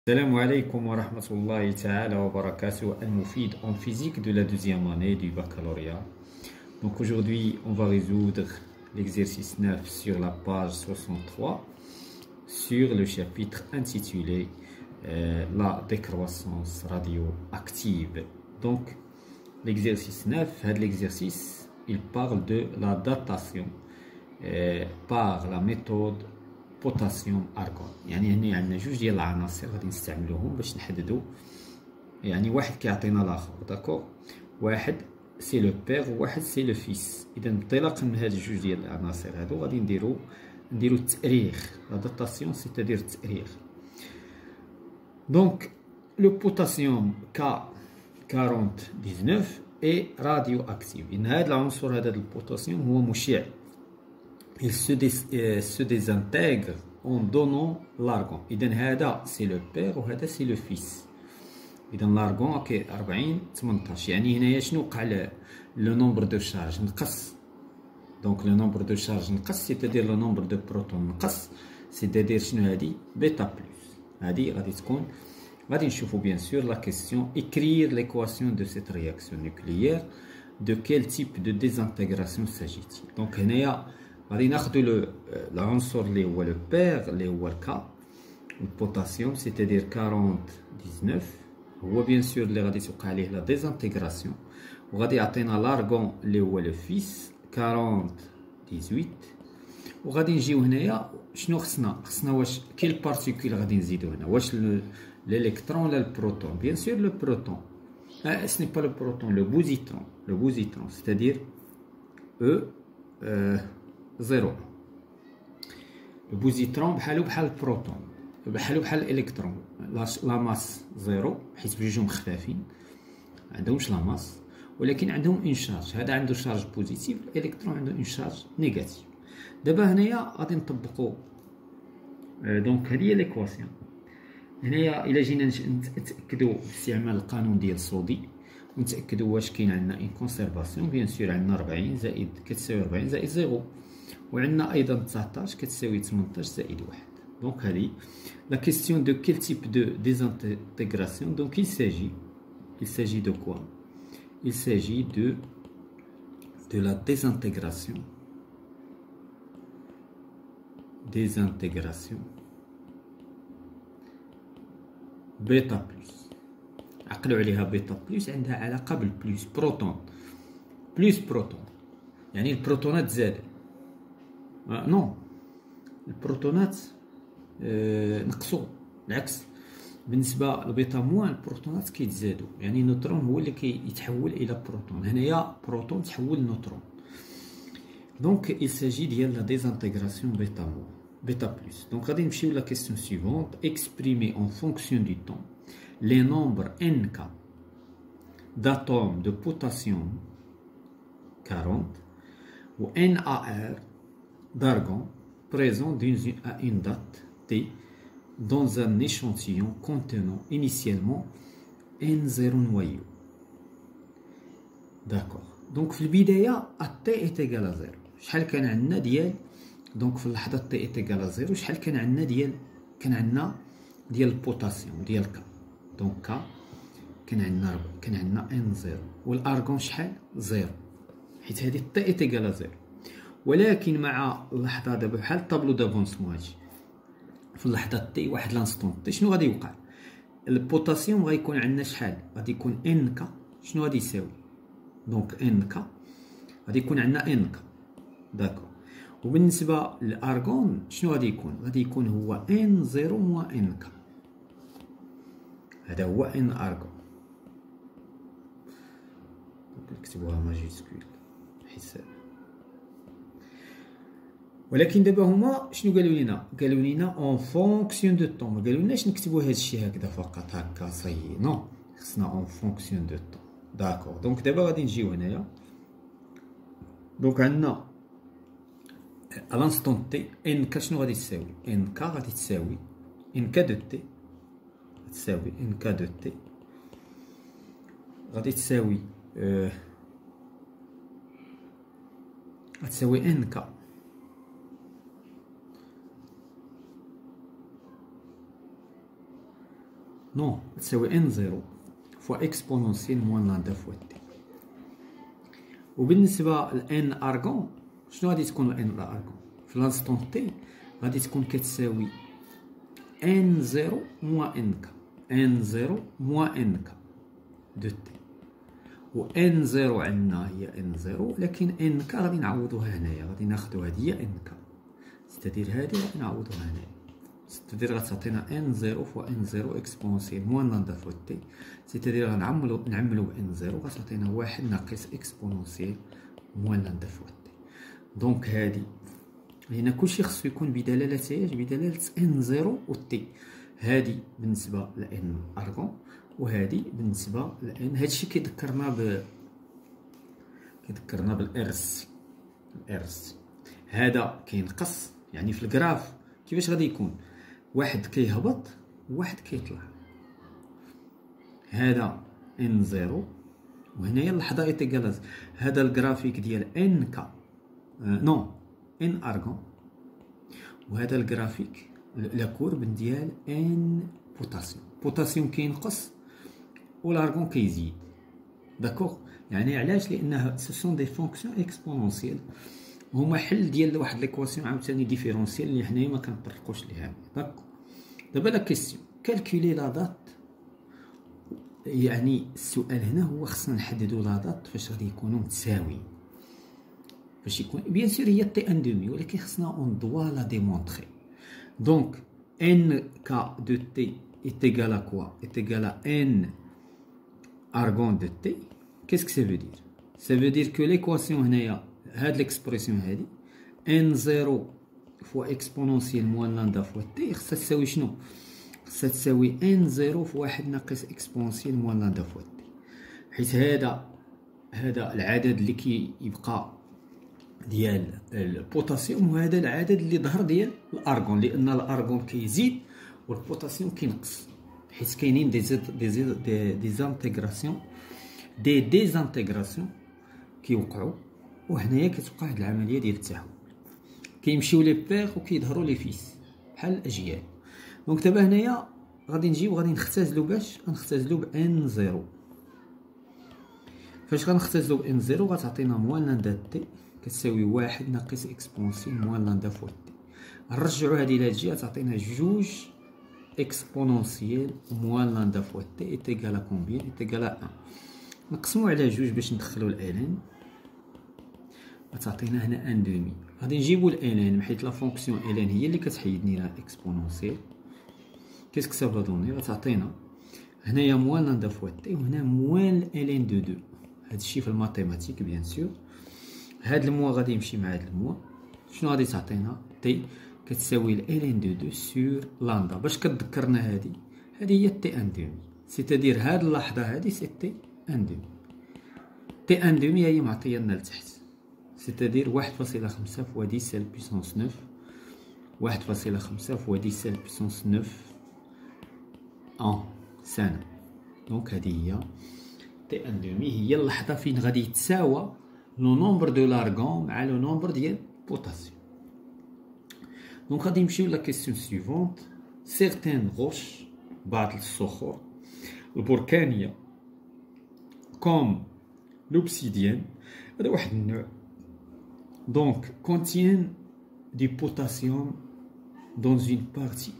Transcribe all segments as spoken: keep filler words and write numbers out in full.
Salam alaikum wa rahmatullahi ta'ala wa barakatuh, Al-Moufid en physique de la deuxième année du baccalauréat. Donc aujourd'hui, on va résoudre l'exercice neuf sur la page soixante-trois sur le chapitre intitulé euh, La décroissance radioactive. Donc l'exercice neuf, l'exercice, il parle de la datation euh, par la méthode بوتاسيوم ارغون. يعني هنا عندنا جوج ديال العناصر غادي نستعملوهم باش نحددوا، يعني واحد كيعطينا الاخر. داكوغ، واحد سي لو بير وواحد سي لو فيس. اذا انطلاقا من هاد جوج ديال العناصر هادو غادي نديرو نديرو التاريخ. لا داتاسيون سيتادير التاريخ. دونك لو بوتاسيوم كا أربعين تسعطاش اي راديو اكتيف. ان هاد العنصر هذا البوتاسيوم هو مشع. Il se, dés, euh, se désintègre en donnant l'argon. إذا هذا سي لو بير وهذا سي لو فيس. إذا l'argon اوكي أربعين ثمنطاش. يعني هنايا شنو وقع لو نومبر دو شارج نقص. دونك لو نومبر دو شارج نقص، سيتادير لو نومبر دو بروتون نقص، سيتادير شنو هادي بيتا بلس. هادي غادي تكون غادي نشوفو بيان سور لا كيسيون écrire l'équation de cette réaction nucléaire. De quel type de désintégration s'agit-il؟ دونك هنايا غادي ناخدو العنصر اللي هو لو بير اللي هو الكا البوتاسيوم، سيتادير أربعين تسعطاش هو بيان سور اللي غادي توقع عليه لا ديزانتيغراسيون، وغادي يعطينا لارغون اللي هو لو فيس أربعين تسعطاش. وغادي نجيو هنايا شنو خصنا خصنا واش كاين بارتيكول غادي نزيدو هنا، واش الالكترون ولا البروتون؟ بيان سور لو بروتون. اه سني با لو بروتون، لو بوزيترون. لو بوزيترون سيتادير او اه زيرو. البوزيترون بحالو بحال البروتون، بحالو بحال الالكترون. لا ماس زيرو حيت بجوجهم خفافين عندهمش لا ماس، ولكن عندهم اون شارج. هذا عنده شارج بوزيتيف، الالكترون عنده اون شارج نيجاتيف. دابا هنايا غادي نطبقوا دونك هذه هي ليكواسيون. هنايا الا جينا نتاكدوا باستعمال القانون ديال صودي ونتاكدوا واش كاين عندنا اون كونسيرفاسيون. بيان سور عندنا أربعين زائد كتساوي أربعين زائد زيرو، وعندنا ايضا تسعطاش كتساوي ثمنطاش زائد واحد. دونك هذه لا كيسيون دو كيل تيب دو ديزانتيغراسيون. دونك il s'agit il s'agit de quoi؟ Il s'agit de de la désintégration désintégration بيتا بلس. عقلوا عليها، بيتا بلس عندها علاقه بالبلس، بروتون بلس بروتون، يعني البروتونات زادوا. آه نو، البروتونات آه نقصوا، بالعكس بالنسبه للبيتا موان البروتونات كيتزادوا. يعني النوترون هو اللي كيتحول الى بروتون. هنايا بروتون تحول لنوترون. دونك il s'agit ديال لا ديزانتيغراسيون بيتا موان بيتا بلس. دونك غادي نمشيو لا كيسيون سيفونت. exprimer en fonction du temps les nombres nk d'atomes de potassium quarante ou NaR d'argon présent à une date T dans un échantillon contenant initialement N zéro noyau. D'accord. Donc في البداية T est égal à zéro. شحال كان عندنا ديال، دونك في اللحظة T est égal à zéro شحال كان عندنا ديال، كان عندنا ديال البوتاسيوم ديال K. دونك K كان عندنا كان عندنا N زيرو، والارغون شحال؟ زيرو، حيت هذه T est égal à zéro. ولكن مع اللحظة دابا بحال الطابلو دافونسمون هادشي، في اللحظة تي واحد لانستون تي شنو غادي يوقع؟ البوتاسيوم غيكون عندنا شحال؟ غادي يكون ان كا. شنو غادي يساوي؟ دونك ان كا غادي يكون عندنا ان كا. داكو. وبالنسبة للارغون شنو غادي يكون؟ غادي يكون هو ان زيرو موا ان كا. هذا هو ان ارغون. دونك نكتبوها ماجيسكول حساب. ولكن دابا هما شنو قالوا لينا؟ قالوا لينا اون فونكسيون دو طون. ما قالولناش نكتبوا هاد الشيء هكذا فقط هكا صي، نو، خصنا اون فونكسيون دو طون. داكور. دونك دابا غادي نجيو هنايا. دونك عندنا ا لانستون تي ان كا شنو غادي تساوي؟ ان كا غادي تساوي ان كا دو تي تساوي ان كا دو تي غادي تساوي اه غتساوي ان كا نو تساوي ان زيرو فوا اكسبونونسيال موان لامدا فوا تي. وبالنسبه لان ارغون شنو غادي تكون ان ارغون في لانستون تي؟ غادي تكون كتساوي ان زيرو موان ان كا، ان زيرو موان ان كا دو تي. و ان زيرو عندنا هي ان زيرو، لكن ان كا غادي نعوضوها هنايا، غادي ناخدو هادي هي ان كا، ستادير هادي غادي نعوضوها هنايا، ستادير غتعطينا ان زيرو فوا ان زيرو اكسبونسيال موان لامدا فوا تي، ستادير غنعملو نعملو بان زيرو غتعطينا واحد ناقص اكسبونسيال موان لامدا فوا تي. دونك هادي هنا كلشي خصو يكون بدلالة ايش؟ بدلالة ان زيرو و تي. هادي بالنسبة لان ارغون، وهادي بالنسبة لان. هادشي كيذكرنا ب كيذكرنا بالارس. الارس هذا كينقص، يعني في الجراف كيفاش غادي يكون؟ واحد كيهبط وواحد كيطلع. هذا ان زيرو وهنايا اللحظة ايتيكال هذا الجرافيك ديال ان كا آه نو ان ارغون، وهذا الجرافيك لا كورب ديال ان بوتاسيوم. بوتاسيوم كينقص والارغون كيزيد. داكوغ؟ يعني علاش؟ لانها سو سون دي فونكسيون اكسبونونسيال، هما حل ديال واحد ليكواسيون عاوتاني ديفيرونسيال اللي حنايا ما كنطرقوش ليها. داكوغ؟ دابا لا كيسيون كالكولي لا دات، يعني السؤال هنا هو خصنا نحددو لا دات فاش غادي يكونوا متساويين، فاش يكون بيان سور هي تي ان دومي، ولكن خصنا اون دوا لا ديمونطري. دونك ان كا دو تي est égal à quoi? Est égal à n argon de t. Qu'est-ce que ça veut dire? Ça veut dire que l'équation هنايا هاد l'expression هادي n زيرو fois exponentielle moins lambda fois t خصها تساوي شنو؟ خصها تساوي n زيرو في واحد ناقص exponentielle moins lambda fois t، حيت هذا هذا العدد اللي كيبقى ديال البوتاسيوم وهذا العدد اللي ظهر ديال الارغون، لان الارغون كيزيد والبوتاسيوم كينقص، حيت كاينين دي زيد دي زيد دي ديزانتيغراسيون دي ديزانتيغراسيون كيوقعوا، وهنايا كتوقع هاد العمليه ديال التحول، كيمشيو لي بيغ وكيظهروا لي فيس بحال الاجيال. دونك دابا هنايا غادي نجيو غادي نختزلو باش غنختزلو ب ان زيرو. فاش غنختزلو ب ان زيرو غتعطينا موان لامدا تي كتساوي واحد ناقص اكسبونسيال موان لامدا فوا تي. نرجعو هادي لهاد الجهه تعطينا جوج اكسبونونسيال موان لامدا فوا تي ايتيكال ا كومبيان؟ ايتيكال ا ان. نقسمو على جوج باش ندخلو الالين غتعطينا هنا ان دومي. غادي نجيبو الالين حيت لا فونكسيون الين هي اللي كتحيدني لها اكسبونونسيال. كيسكو سا فا دوني؟ غتعطينا هنايا موان لامدا فوا تي وهنا موان الالين دو دو. هادشي في الماتيماتيك بيان سور. هاد الموا غادي يمشي مع هاد الموا، شنو غادي تعطينا؟ تي كتساوي الالين دو دو سور لامدا. باش كتذكرنا هادي هادي هي تي ان دومي، سيتادير هاد اللحظه هادي سي تي ان دومي. تي ان دومي هي معطيه لنا لتحت، سيتادير واحد فاصلة خمسة فوا ديس على البيسونس نوف، واحد فاصلة خمسة فوا ديس على البيسونس نوف ان سنه. دونك هادي هي تي ان دومي، هي اللحظه فين غادي يتساوى لو نومبر دو لارغون مع لو نومبر ديال بوتاسيوم. دونك غادي نمشيو لا كيسيون سيفونت. سيغتان غوش بعض الصخور البركانيه كوم لوبسيديان، هذا واحد النوع، دونك كونتين دي بوتاسيوم دون اون بارتي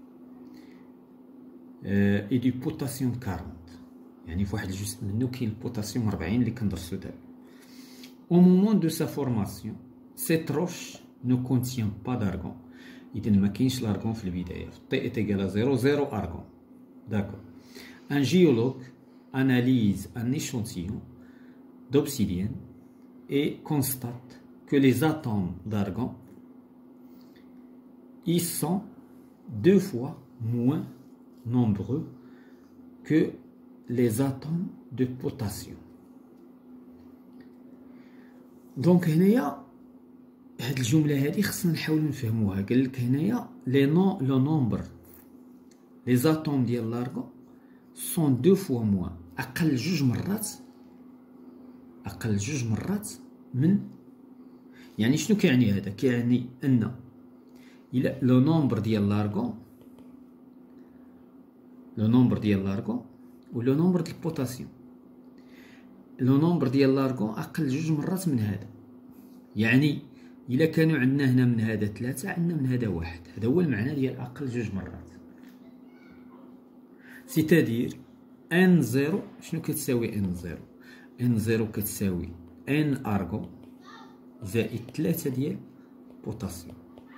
اي دي بوتاسيوم أربعين، يعني في واحد الجزء منه كاين البوتاسيوم أربعين اللي كندرسو دابا. Au moment de sa formation, cette roche ne contient pas d'argon. إذا ما كاينش l'argon في البداية. T est égal à zéro, zéro argon. D'accord. Un géologue analyse un échantillon d'obsidienne et constate que les atomes d'argon y sont deux fois moins nombreux que les atomes de potassium. دونك هنايا هاد الجمله هادي خصنا نحاولوا نفهموها. قال لك هنايا لي نو لو نومبر لي زاتوم ديال لارغون سون دو فوا موان، اقل جوج مرات، اقل جوج مرات من، يعني شنو كيعني هذا؟ كيعني ان الى لو نومبر ديال لارغون لو نومبر ديال لارغون و لو نومبر ديال البوتاسيوم. لو نومبر ديال لارغون اقل جوج مرات من هذا، يعني الا كانوا عندنا هنا من هذا ثلاثة عندنا من هذا واحد. هذا هو المعنى ديال اقل جوج مرات. سيتادير ان زيرو شنو كتساوي ان زيرو؟ ان زيرو كتساوي ان ارغون زائد ثلاثة ديال بوتاسيوم،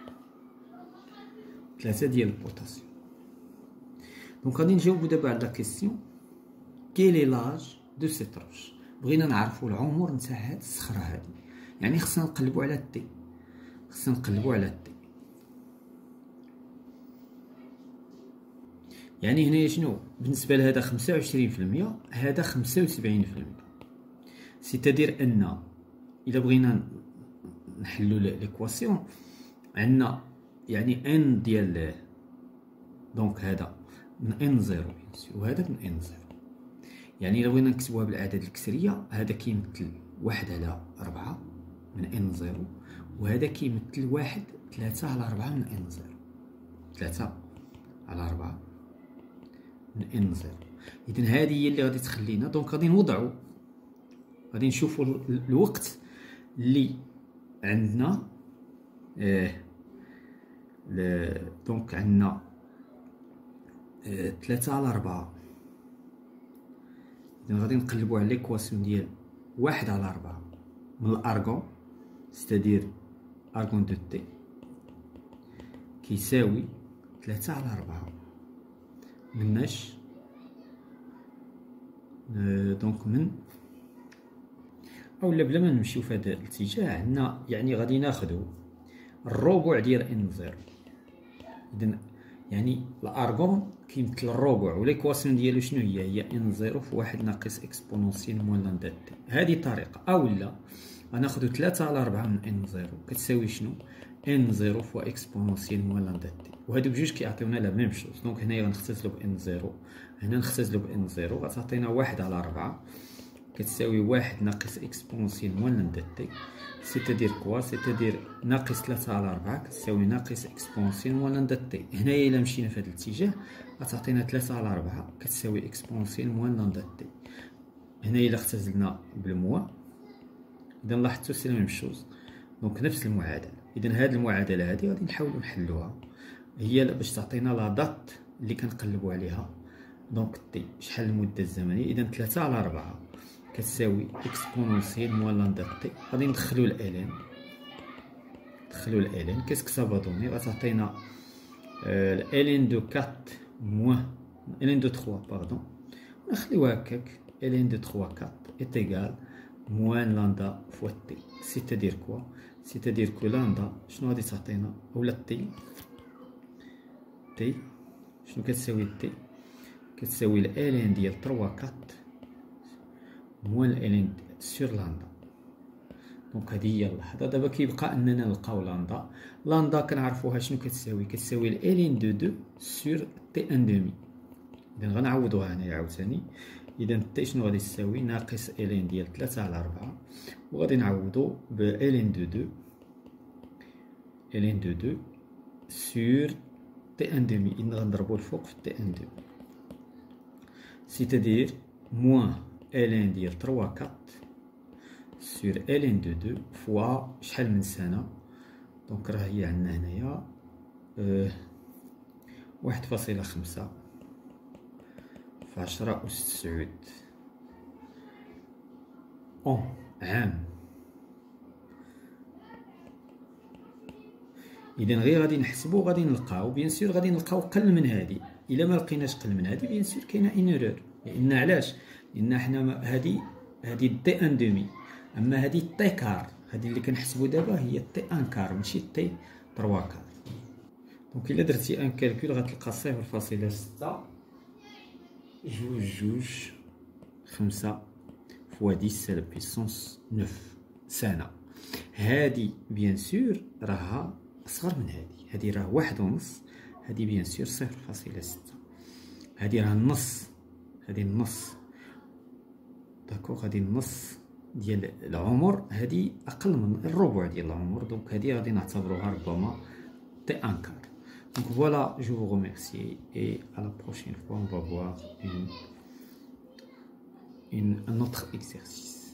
ثلاثة ديال البوتاسيوم. دونك غادي نجاوبو دابا على لا كيسيون كيل اي لاج دو سيت روش. بغينا نعرفو العمر نتاع هاد الصخرة هادي، يعني خصنا نقلبو على التي، خصنا نقلبو على التي. يعني هنايا شنو بالنسبة لهذا خمسة وعشرين في المية، هذا خمسة وسبعين في المية. سيتادير ان الا بغينا نحلو ليكواسيون عندنا يعني ان ديال دونك هذا من ان زيرو وهذا من ان زيرو. يعني الا بغينا نكتبوها بالاعداد الكسريه، هذا كيمثل واحد على أربعة من ان زيرو، وهذا كيمثل واحد ثلاثة على أربعة من ان زيرو، ثلاثة على أربعة من ان زيرو. اذا هذه هي اللي غادي تخلينا دونك غادي نوضعوا، غادي نشوفوا الوقت اللي عندنا اه دونك عندنا اه ثلاثة على أربعة. إذا غادي نقلبوا على ليكواسيون ديال واحد على أربعة من الأرغون، ستادير أرغون دو تي كيساوي ثلاثة على أربعة مناش اه دونك من اولا بلا ما نمشيو في هذا الاتجاه عندنا، يعني غادي ناخذوا الربع ديال ان زيرو. اذا يعني الارغون كيمثل الربع، وليكواسيون ديالو شنو هي؟ هي ان زيرو في واحد ناقص اكسبونونسيال موان لاندات تي. هذه طريقه. اولا غناخذوا ثلاثة على أربعة من ان زيرو كتساوي شنو؟ ان زيرو فوا اكسبونونسيال موان لاندات تي، وهادو بجوج كيعطيونا لا ميم شوز. دونك هنايا غنختزلو بان زيرو، هنا نختزلو بان زيرو، غتعطينا واحد على أربعة كتساوي واحد ناقص اكسبونسيال موان لاندات تي. سيتادير كوا؟ سيتادير ناقص ثلاثة على أربعة كتساوي ناقص اكسبونسيال موان لاندات تي. هنايا الا مشينا في هذا الاتجاه غتعطينا ثلاثة على أربعة كتساوي اكسبونسيال موان لاندات تي. هنايا الا اختزلنا بالموا، اذا لاحظتوا سي لا ميم شوز، دونك نفس المعادله. اذا هذه المعادله هذه غادي نحاولوا نحلوها، هي باش تعطينا لا دات اللي كنقلبوا عليها. دونك تي شحال المده الزمنيه؟ اذا ثلاثة على أربعة كتساوي اكسبونونسيال موان لاندات تي. غادي ندخلو الالين، ندخلو الالين كيسك سافا دوني، غتعطينا الالين دو أربعة موان الين دو ثلاثة باردون، نخليوها هكاك الين دو ثلاثة أربعة est égal موان لاندا فوا تي. سيتادير كوا؟ سيتادير كو لاندا شنو غادي تعطينا؟ اولا تي تي شنو كتساوي تي؟ كتساوي الالين ديال ثلاثة أربعة موان الالين سور لاندا. دونك هذه هي اللحظه. دابا كيبقى اننا نلقاو لاندا. لاندا كنعرفوها شنو كتساوي؟ كتساوي الالين دو دو سور تي ان دومي. اذا غنعوضوها هنايا عاوتاني. اذا تي شنو غادي تساوي؟ ناقص الين ديال ثلاثة على أربعة، وغادي نعوضو ب الين دو دو الين دو دو سور تي ان دومي. اذا غنضربو الفوق في تي ان دومي، سيتادير موان الين ديال ثلاثة أربعة سور الين دو دو فوا شحال من سنه؟ دونك راه هي عندنا هنايا أه واحد فاصلة خمسة في عشرة أس تسعود أون عام. اذا غير غادي نحسبو غادي نلقاو بيان سور غادي نلقاو قل من هادي. الا ما لقيناش قل من هادي بيان سور كاينه ان ايرور. لان علاش؟ لان حنا هادي هادي تي ان دومي، اما هادي تي كار، هادي اللي كنحسبو دابا هي تي ان كار ماشي تي ثلاثة كار. دونك الا درتي ان كالكول غتلقى صفر فاصلة ستة جوج جوج خمسة فوا ديس على بيسونس نوف سنه. هادي بيان سور راها اصغر من هادي، هادي راه واحد ونص، هادي بيان سور صفر فاصلة ستة، هادي راه النص، هادي النص داكوغ. هادي النص ديال العمر، هادي اقل من الربع ديال العمر. دونك هادي غادي نعتبروها ربما تي ان كار. Donc voilà, je vous remercie et à la prochaine fois, on va voir une, une, un autre exercice.